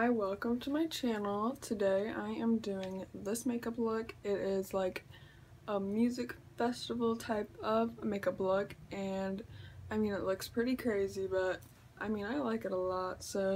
Hi, welcome to my channel. Today I am doing this makeup look. It is like a music festival type of makeup look, and I mean it looks pretty crazy, but I mean I like it a lot, so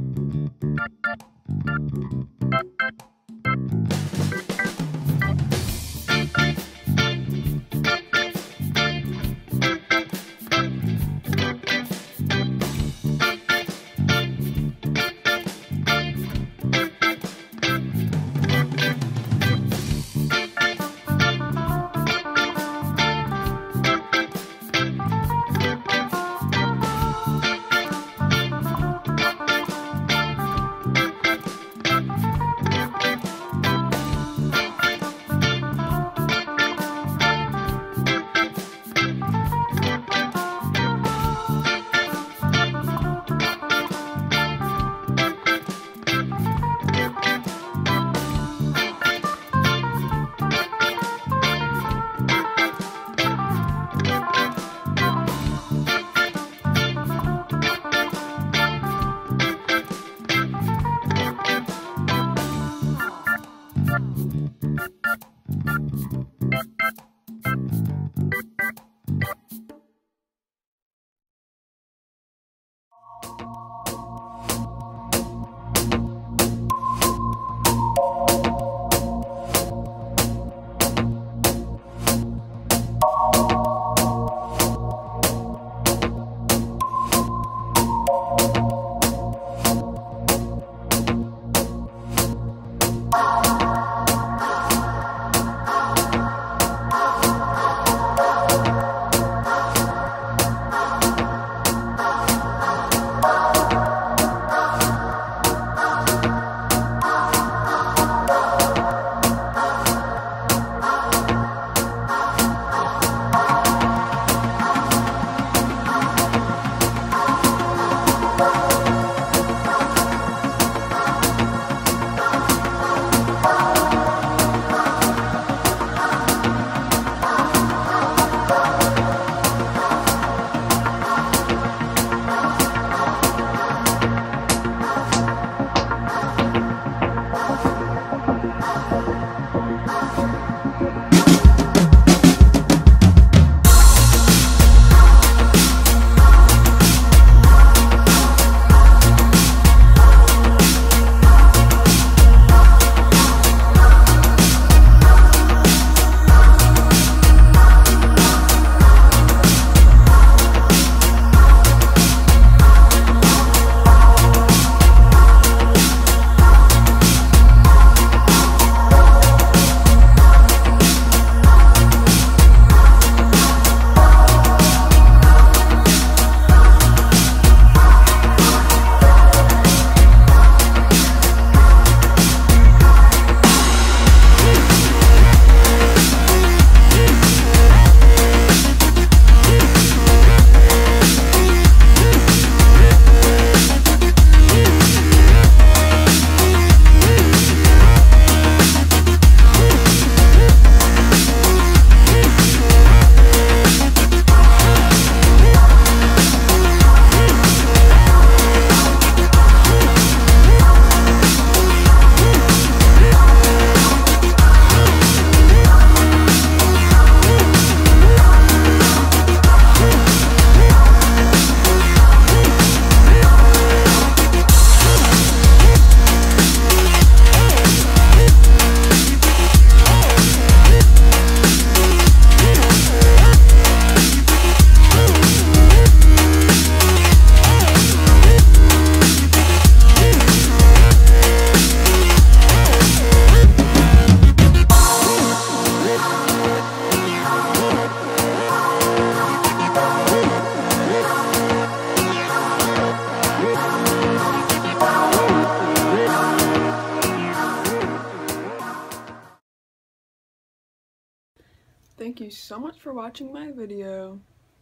Thank you so much for watching my video,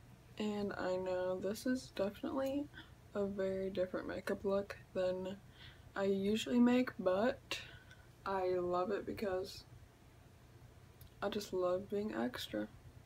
and I know this is definitely a very different makeup look than I usually make, but I love it because I just love being extra.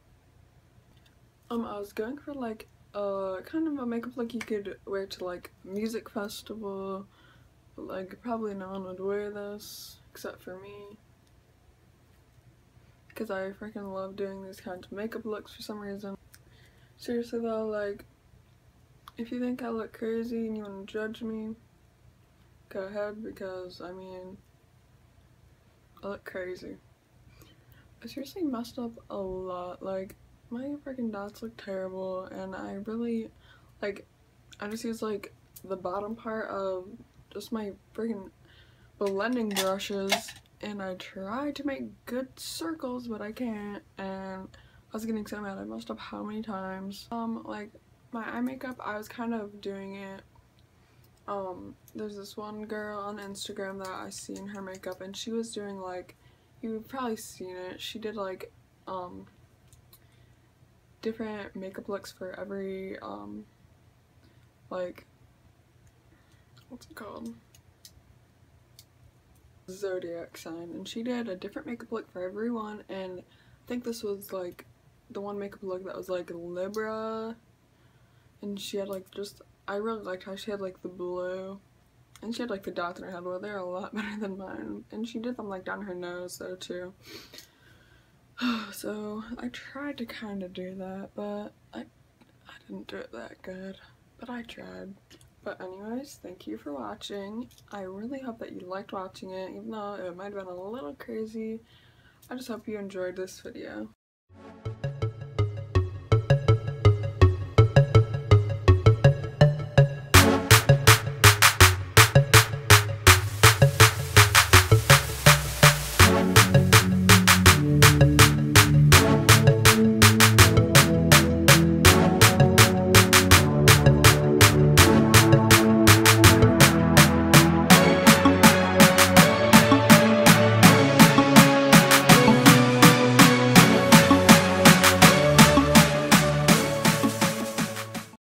I was going for like kind of a makeup look you could wear to like music festival, but like probably no one would wear this except for me, because I freaking love doing these kinds of makeup looks for some reason. Seriously though, like, if you think I look crazy and you want to judge me, go ahead because, I mean, I look crazy. I seriously messed up a lot. Like, my freaking dots look terrible, and I really, like, I just used, like, the bottom part of just my freaking blending brushes, and I tried to make good circles, but I can't, and I was getting so mad. I messed up how many times. Like, my eye makeup, I was kind of doing it. There's this one girl on Instagram that I seen her makeup, and she was doing, like, you've probably seen it, she did, like, different makeup looks for every, like, what's it called? Zodiac sign, and she did a different makeup look for everyone, and I think this was, like, the one makeup look that was, like, Libra, and she had, like, just, I really liked how she had, like, the blue, and she had, like, the dots in her head. Well, they're a lot better than mine, and she did them, like, down her nose, though, too. So, I tried to kind of do that, but I didn't do it that good, but I tried. But anyways, thank you for watching. I really hope that you liked watching it, even though it might have been a little crazy. I just hope you enjoyed this video.